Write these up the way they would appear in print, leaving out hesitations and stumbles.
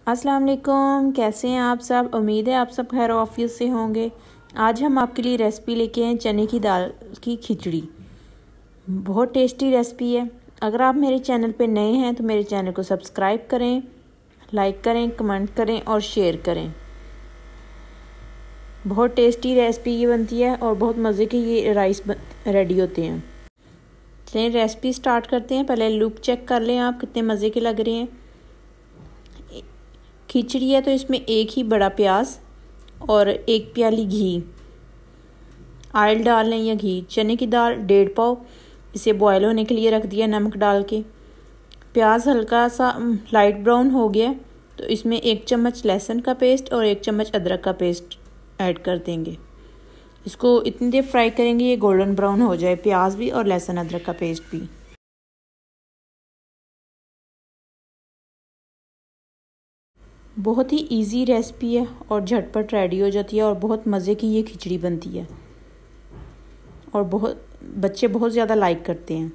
अस्सलाम वालेकुम, कैसे हैं आप सब। उम्मीद है आप सब खैर ऑफिस से होंगे। आज हम आपके लिए रेसिपी लेके आए चने की दाल की खिचड़ी। बहुत टेस्टी रेसिपी है। अगर आप मेरे चैनल पे नए हैं तो मेरे चैनल को सब्सक्राइब करें, लाइक करें, कमेंट करें और शेयर करें। बहुत टेस्टी रेसिपी ये बनती है और बहुत मज़े के ये राइस रेडी होते हैं। चलिए रेसिपी स्टार्ट करते हैं। पहले लुक चेक कर लें आप कितने मज़े के लग रहे हैं। खिचड़ी है तो इसमें एक ही बड़ा प्याज और एक प्याली घी, ऑयल डाल लें या घी। चने की दाल 1.5 पाव, इसे बॉयल होने के लिए रख दिया नमक डाल के। प्याज हल्का सा लाइट ब्राउन हो गया तो इसमें 1 चम्मच लहसुन का पेस्ट और 1 चम्मच अदरक का पेस्ट ऐड कर देंगे। इसको इतनी देर फ्राई करेंगे ये गोल्डन ब्राउन हो जाए, प्याज भी और लहसुन अदरक का पेस्ट भी। बहुत ही इजी रेसिपी है और झटपट रेडी हो जाती है और बहुत मज़े की ये खिचड़ी बनती है और बच्चे बहुत ज़्यादा लाइक करते हैं।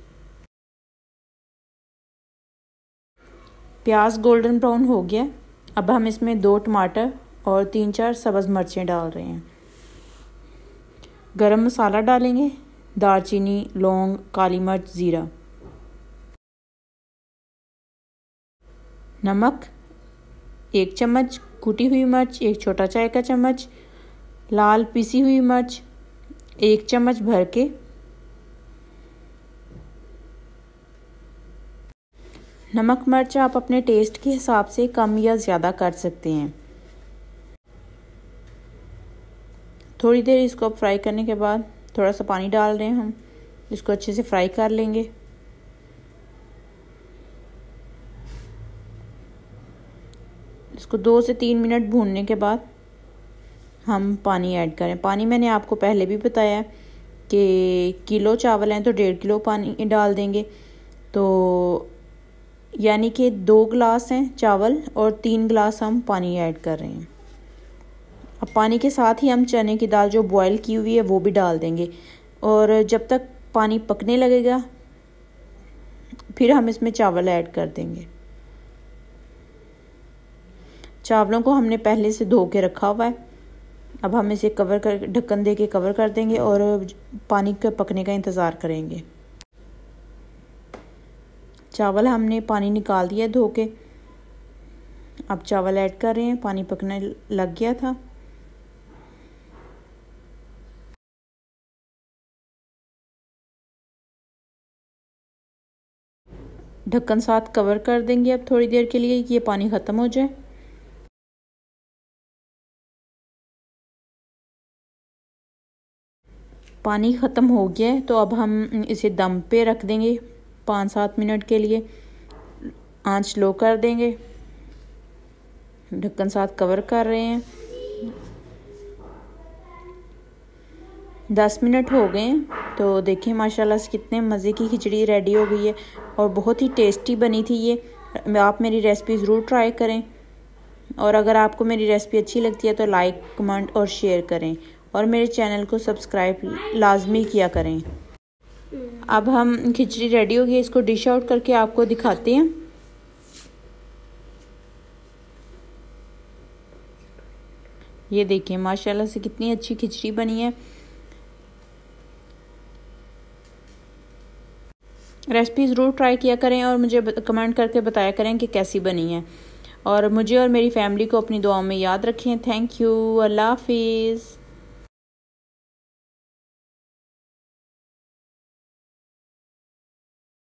प्याज गोल्डन ब्राउन हो गया। अब हम इसमें 2 टमाटर और 3-4 सब्ज़ मिर्चें डाल रहे हैं। गरम मसाला डालेंगे, दालचीनी, लौंग, काली मिर्च, ज़ीरा, नमक 1 चम्मच, कुटी हुई मिर्च 1 छोटा चाय का चम्मच, लाल पिसी हुई मिर्च 1 चम्मच भर के, नमक मिर्च आप अपने टेस्ट के हिसाब से कम या ज़्यादा कर सकते हैं। थोड़ी देर इसको फ्राई करने के बाद थोड़ा सा पानी डाल रहे हैं हम, इसको अच्छे से फ्राई कर लेंगे। इसको 2 से 3 मिनट भूनने के बाद हम पानी ऐड करें। पानी मैंने आपको पहले भी बताया कि किलो चावल हैं तो 1.5 किलो पानी डाल देंगे, तो यानी कि 2 गिलास हैं चावल और 3 गिलास हम पानी ऐड कर रहे हैं। अब पानी के साथ ही हम चने की दाल जो बॉयल की हुई है वो भी डाल देंगे और जब तक पानी पकने लगेगा फिर हम इसमें चावल ऐड कर देंगे। चावलों को हमने पहले से धो के रखा हुआ है। अब हम इसे कवर कर ढक्कन दे के कवर कर देंगे और पानी के पकने का इंतज़ार करेंगे। चावल हमने पानी निकाल दिया धो के। अब चावल ऐड कर रहे हैं, पानी पकने लग गया था। ढक्कन साथ कवर कर देंगे अब थोड़ी देर के लिए कि ये पानी ख़त्म हो जाए। पानी ख़त्म हो गया है तो अब हम इसे दम पे रख देंगे 5-7 मिनट के लिए। आंच लो कर देंगे, ढक्कन साथ कवर कर रहे हैं। 10 मिनट हो गए हैं तो देखें माशाल्लाह से कितने मज़े की खिचड़ी रेडी हो गई है और बहुत ही टेस्टी बनी थी ये। आप मेरी रेसिपी ज़रूर ट्राई करें और अगर आपको मेरी रेसिपी अच्छी लगती है तो लाइक, कमेंट और शेयर करें और मेरे चैनल को सब्सक्राइब लाजमी किया करें। अब हम खिचड़ी रेडी हो गई, इसको डिश आउट करके आपको दिखाते हैं। ये देखिए माशाल्लाह से कितनी अच्छी खिचड़ी बनी है। रेसिपी ज़रूर ट्राई किया करें और मुझे कमेंट करके बताया करें कि कैसी बनी है और मुझे और मेरी फैमिली को अपनी दुआओं में याद रखें। Thank you. अल्लाह हाफिज़।